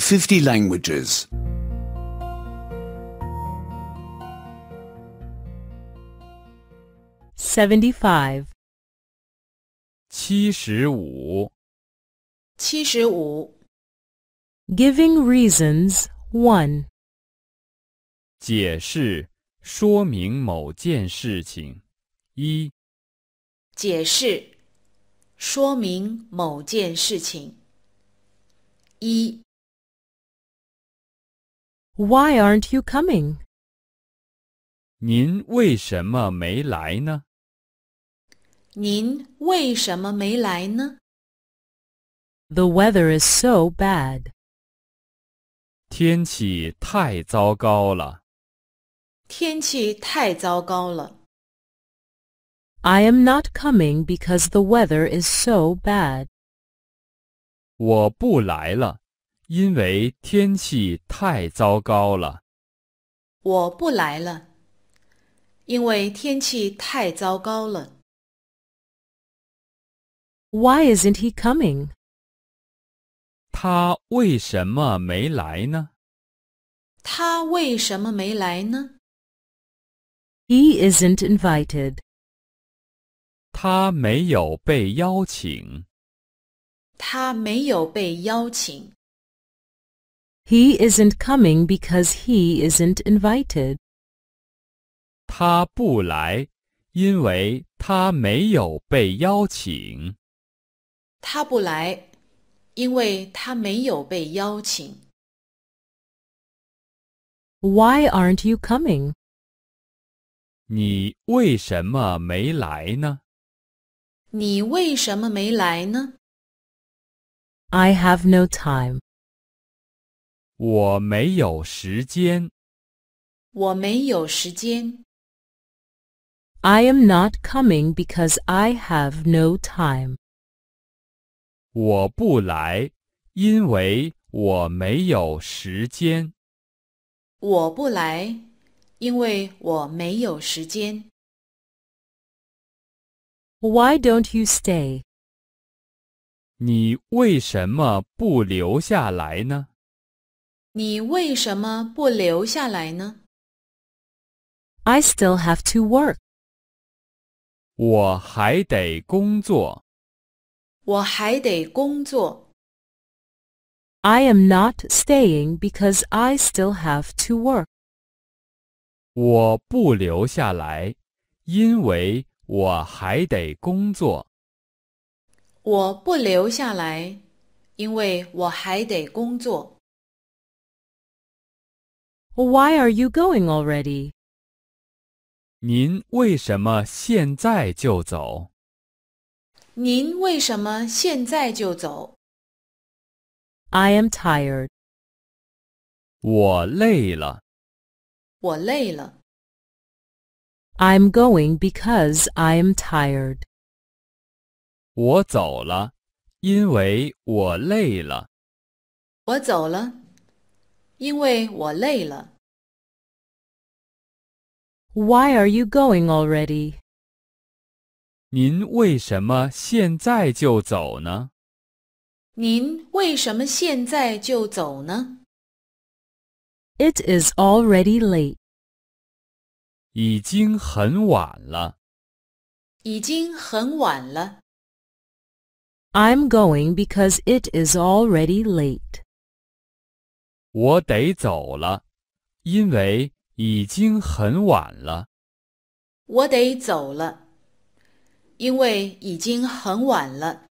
50 languages. 75. 75. 75. Giving reasons 1. 解释、说明某件事情。1. 解释、说明某件事情。1. Why aren't you coming? 您为什么没来呢？ 您为什么没来呢？ The weather is so bad. 天气太糟糕了。 天气太糟糕了。 I am not coming because the weather is so bad. 我不来了，因为天气太糟糕了。 我不来了，因为天气太糟糕了。 Why isn't he coming? 他为什么没来呢？ 他为什么没来呢？ He isn't invited. 他没有被邀请。 他没有被邀请。 He isn't coming because he isn't invited. 他不来，因为他没有被邀请。 他不来，因为他没有被邀请。 Why aren't you coming? 你为什么没来呢？ 你为什么没来呢？ I have no time. 我没有时间。 我没有时间。 I am not coming because I have no time. 我不来，因为我没有时间。 我不来，因为我没有时间。 Why don't you stay? 你为什么不留下来呢？ 你为什么不留下来呢？ I still have to work. 我还得工作。 我还得工作。 I am not staying because I still have to work. 我不留下来，因为我还得工作。 我不留下来，因为我还得工作。 Why are you going already? 您为什么现在就走？ 您为什么现在就走？ I am tired. 我累了。 我累了。 I'm going because I am tired. 我走了，因为我累了。 我走了，因为我累了。 Why are you going already? 您为什么现在就走呢？ 您为什么现在就走呢？ It is already late. 已经很晚了。 已经很晚了。 I'm going because it is already late. 我得走了，因为已经很晚了。 我得走了，因为已经很晚了。